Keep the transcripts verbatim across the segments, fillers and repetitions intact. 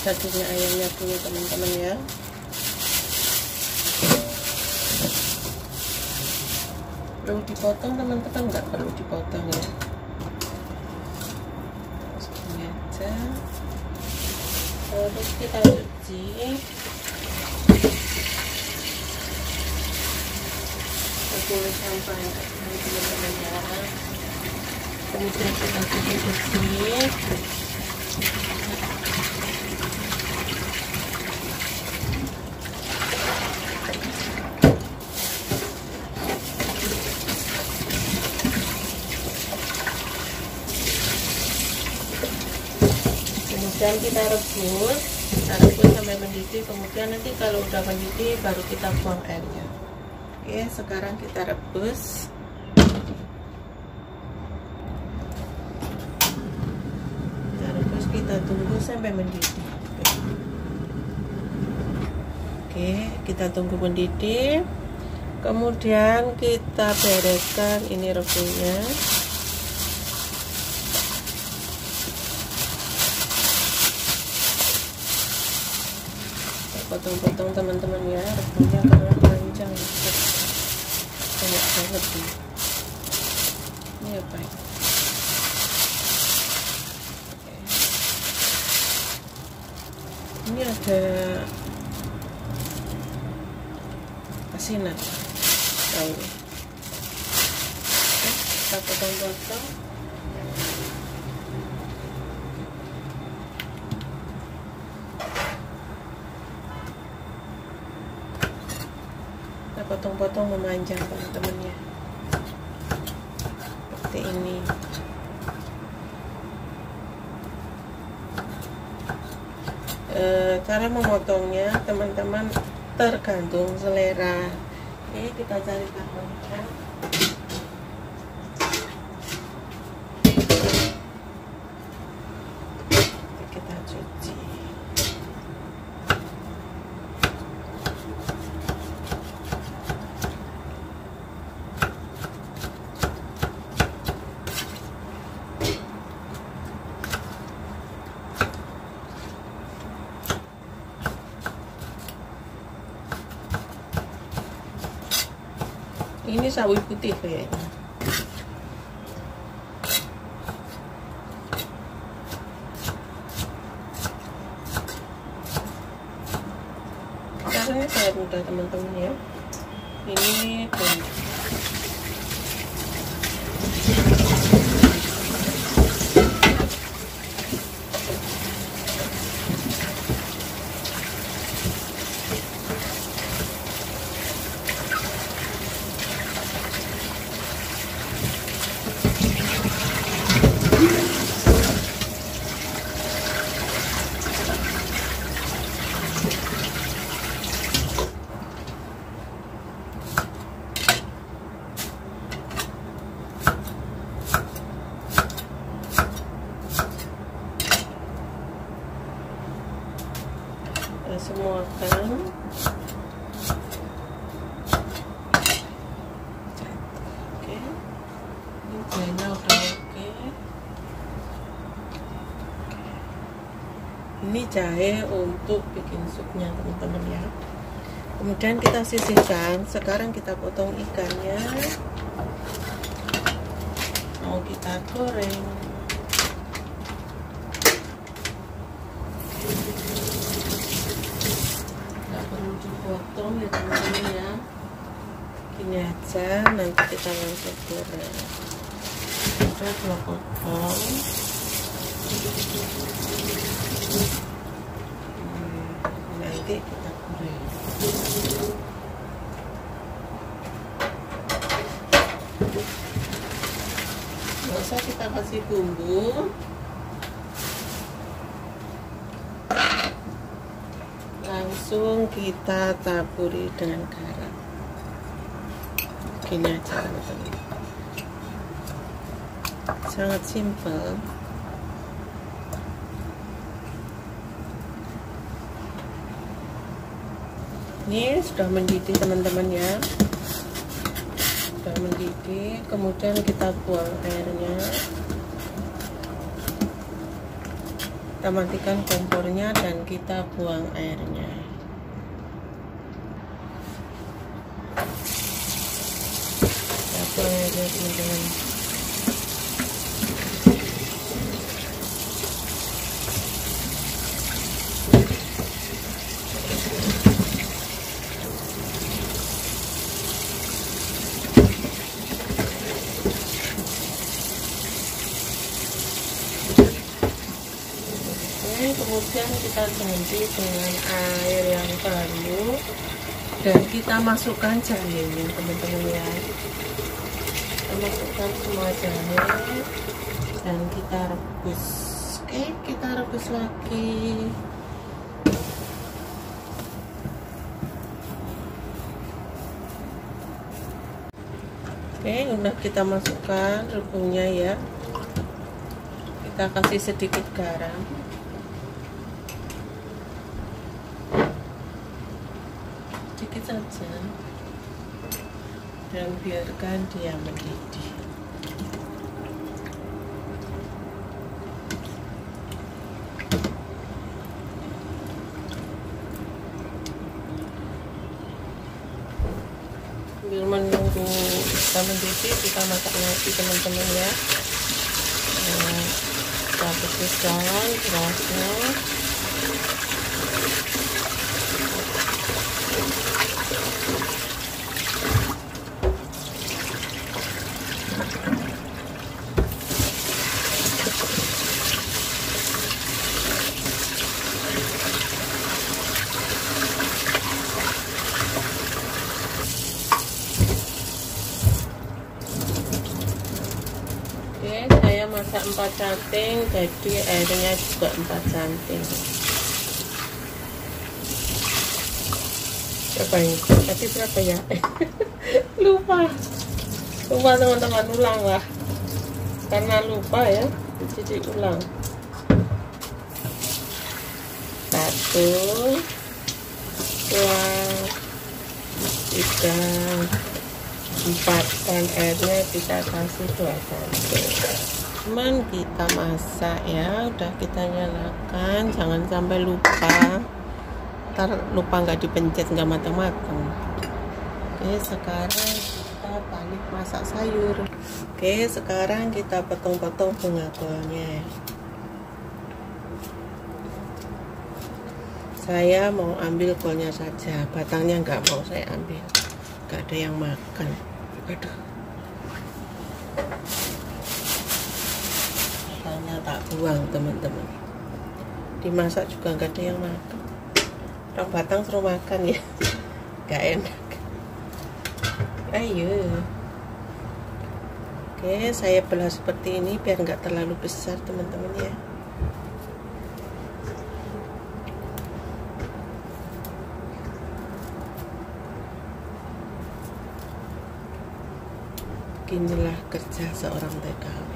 dagingnya ayamnya dulu teman-teman ya. Perlu dipotong teman-teman, nggak perlu dipotong ya, segini aja. Terus kita cuci, sepuluh sampai teman-teman ya. Kemudian kita cuci bersih. Kemudian kita rebus, kita rebus sampai mendidih. Kemudian nanti kalau udah mendidih baru kita buang airnya. Oke, sekarang kita rebus. Kita rebus, kita tunggu sampai mendidih. Oke, kita tunggu mendidih. Kemudian kita bereskan ini rebusnya. Potong-potong teman-teman ya, rebusnya karena panjang banyak banget nih. Ini apa ya? Oke. Ini ada asinan tahu. Oke, kita potong-potong. Potong-potong memanjang teman-teman ya, seperti ini. E, cara memotongnya teman-teman tergantung selera. Oke, kita cari karbonnya. Kita cuci. Ini sawi putih kayaknya. Caranya sangat mudah teman-teman ya. Ini bumbu. Semua kan oke, ini jahenya udah oke. Ini jahe untuk bikin supnya teman-teman ya. Kemudian kita sisihkan. Sekarang kita potong ikannya, mau kita goreng. Potong ya teman-teman ya, gini aja, nanti kita langsung goreng. Kita dua potong. Hmm, nanti kita goreng. Nggak usah kita kasih bumbu. Langsung kita taburi dengan garam. Gini aja teman-teman, sangat simpel. Ini sudah mendidih teman-teman ya, sudah mendidih. Kemudian kita buang airnya. Kita matikan kompornya dan kita buang airnya. Kita buang airnya teman-teman. Kemudian kita ganti dengan air yang baru dan kita masukkan jahenya teman-teman ya. Kita masukkan semua jahe dan kita rebus. Oke, kita rebus lagi. Oke, udah kita masukkan rebungnya ya. Kita kasih sedikit garam. Sedikit saja dan biarkan dia mendidih. Sambil menunggu kita mendidih, kita masak lagi teman-teman ya. Nah, kita bersihkan berasnya. Oke, saya masak empat canting, jadi airnya juga empat canting. Berapa ini? Tadi berapa ya? Lupa. Lupa teman-teman, ulang lah. Karena lupa ya, jadi ulang. Satu, dua, tiga, empat, dan airnya kita kasih dua canting. Cuman kita masak ya, udah kita nyalakan, jangan sampai lupa, ntar lupa nggak dipencet, nggak matang-matang. Oke, sekarang kita balik masak sayur. Oke, sekarang kita potong-potong bunga kolnya. Saya mau ambil kolnya saja, batangnya nggak mau saya ambil, nggak ada yang makan. Aduh, batangnya tak buang teman-teman. Dimasak juga nggak ada yang makan. Orang batang suruh makan ya, nggak enak. Ayo. Oke, saya belah seperti ini biar nggak terlalu besar teman-teman ya. Inilah kerja seorang T K W.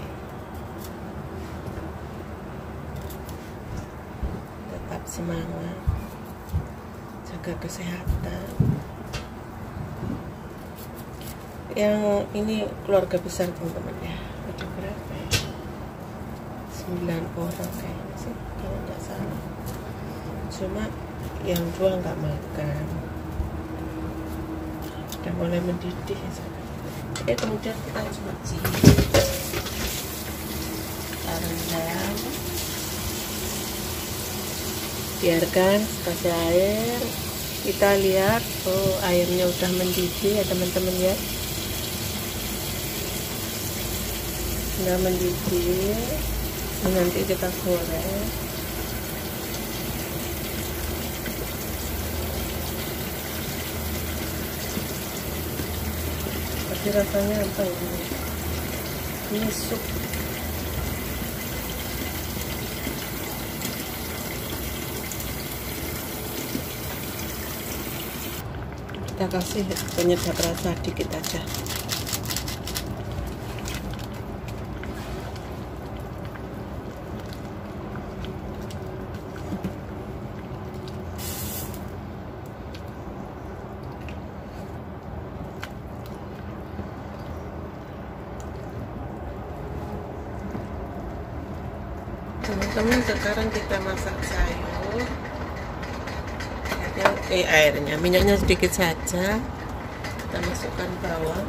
Tetap semangat, jaga kesehatan. Yang ini keluarga besar teman-teman ya. Ada berapa ya? sembilan orang kayaknya sih, kalau nggak salah. Cuma yang dua nggak makan. Udah mulai mendidih ya. Eh, kemudian kita cuci, kita rendam, biarkan kasih air. Kita lihat, oh airnya udah mendidih ya teman-teman ya, udah mendidih. Nanti kita goreng. Rasanya apa ini? Ini sup. Kita kasih penyedap rasa dikit aja. teman-teman, sekarang kita masak sayur. Airnya, eh airnya, minyaknya sedikit saja. Kita masukkan bawang.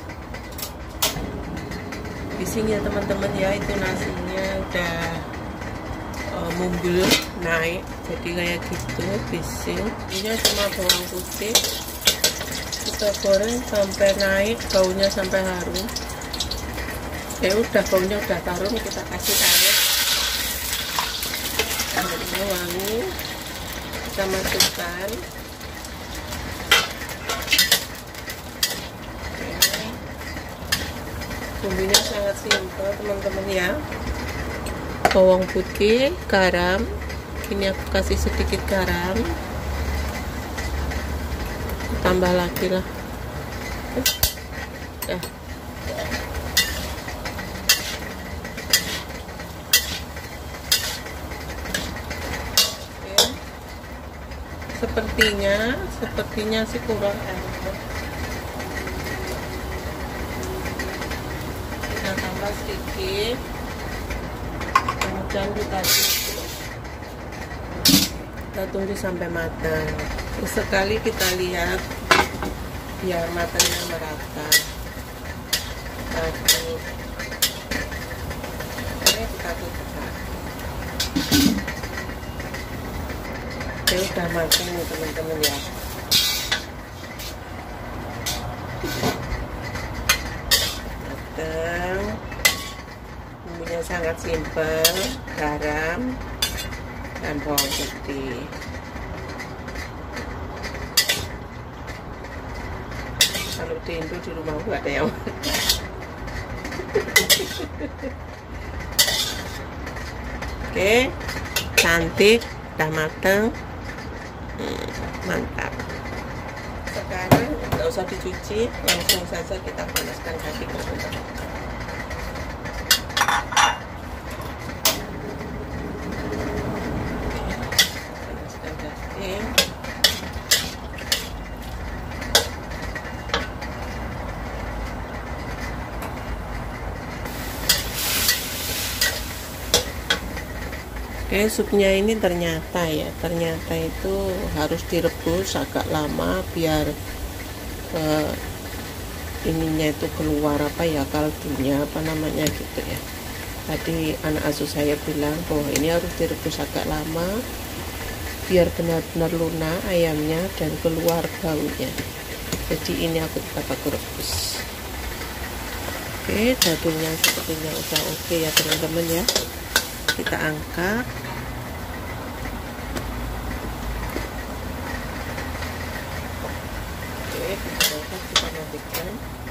Bising ya teman-teman ya, itu nasinya udah uh, mumbul naik, jadi kayak gitu bising. Ini cuma bawang putih. Kita goreng sampai naik, baunya sampai harum. Ya udah, baunya udah harum, kita kasih air. Airnya wangi, kita masukkan. Bumbunya sangat simpel teman-teman ya. Bawang putih, garam. Ini aku kasih sedikit garam. Tambah lagi lah. Ya. Sepertinya, sepertinya sih kurang air. Kita tambah sedikit, kemudian kita tutup. Kita tunggu sampai matang. Sekali kita lihat biar matangnya merata. Oke, kita tutup. Oke, udah matang nih teman-teman ya. Matang. Bumbunya sangat simpel, garam dan bawang putih. Kalau di Indo di rumah gak ada yang oke, cantik, udah matang. Hmm, mantap. Sekarang nggak usah dicuci, langsung saja kita panaskan kaki teman-teman. Panaskan daging. Oke, supnya ini ternyata ya, ternyata itu harus direbus agak lama biar uh, ininya itu keluar apa ya, kaldunya apa namanya gitu ya. Tadi anak asuh saya bilang bahwa ini harus direbus agak lama biar benar-benar lunak ayamnya dan keluar baunya. Jadi ini aku tetap aku rebus. Oke, dagingnya sepertinya udah oke ya teman-teman ya. Kita angkat. Oke, kita angkat, kita matikan.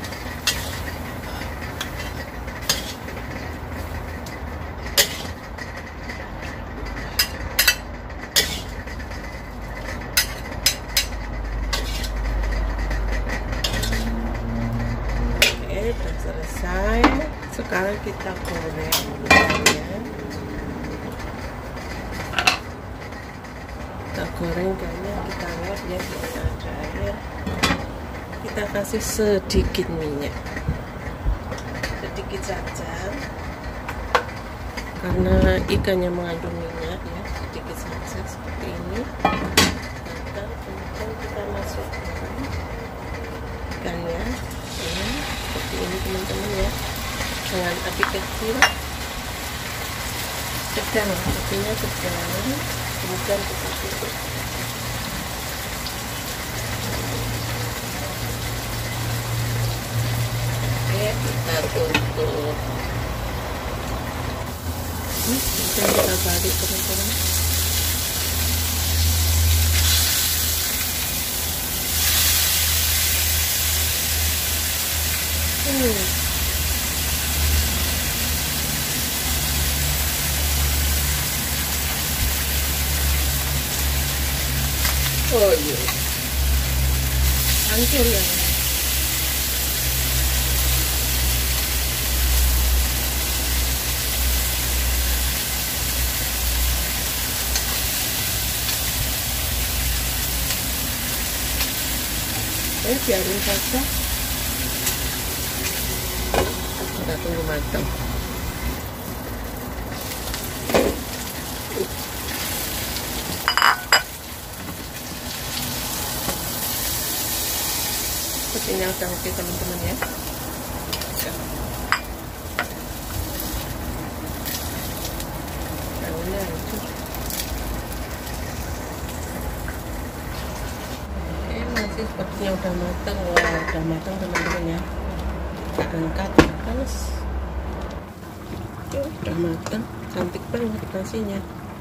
Oke, sudah selesai. Sekarang kita goreng ya. Kita goreng kayaknya kita lihat ya, kita ada air. Kita kasih sedikit minyak, sedikit saja, karena ikannya mengandung minyak ya, sedikit saja seperti ini. Dan kemudian kita masukkan ikannya, ya, seperti ini teman-teman ya, dengan api kecil, sedang, apinya sedang. Kemudian kita tutup. Oke, kita tutup. Ini kemudian kita balik teman-teman. Hmm. Oh iya, hancur ya. Eh, biarin saja. Kita tunggu matang. Ini udah oke teman-teman ya. Daunnya hancur. Oke, nasi sepertinya udah matang. Wah, udah matang teman-teman ya. Kita angkat panas. Oke, udah matang, cantik banget nasinya.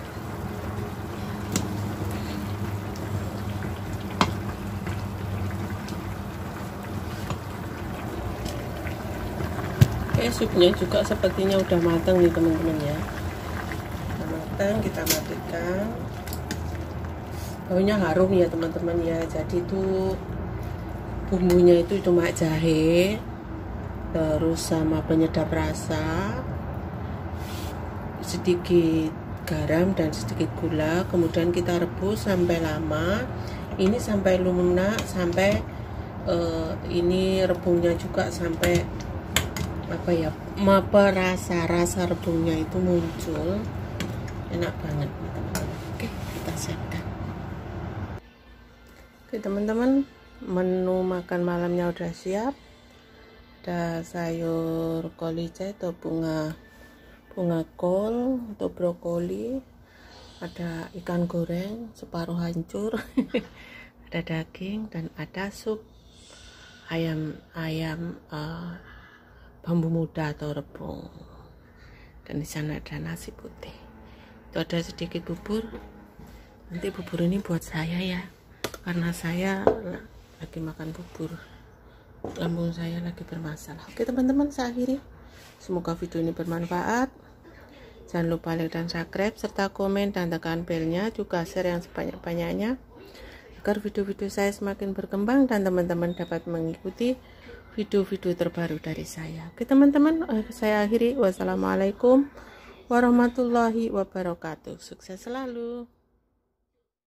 Oke, supnya juga sepertinya udah matang nih teman-teman ya. Udah matang, kita matikan. Baunya harum ya teman-teman ya. Jadi itu bumbunya itu cuma jahe, terus sama penyedap rasa, sedikit garam dan sedikit gula. Kemudian kita rebus sampai lama. Ini sampai lunak, sampai uh, ini rebungnya juga sampai apa ya, apa rasa rasa rebungnya itu muncul, enak banget. Oke, kita siapkan. Oke teman-teman, menu makan malamnya udah siap. Ada sayur kolicai atau bunga bunga kol atau brokoli, ada ikan goreng separuh hancur, ada daging, dan ada sup ayam ayam uh, bambu muda atau rebung, dan di sana ada nasi putih. Itu ada sedikit bubur. Nanti bubur ini buat saya ya, karena saya lagi makan bubur, lambung saya lagi bermasalah. Oke teman-teman, saya akhiri. Semoga video ini bermanfaat. Jangan lupa like dan subscribe serta komen dan tekan belnya, juga share yang sebanyak-banyaknya agar video-video saya semakin berkembang dan teman-teman dapat mengikuti video-video terbaru dari saya. Oke teman-teman, saya akhiri. Wassalamualaikum warahmatullahi wabarakatuh. Sukses selalu.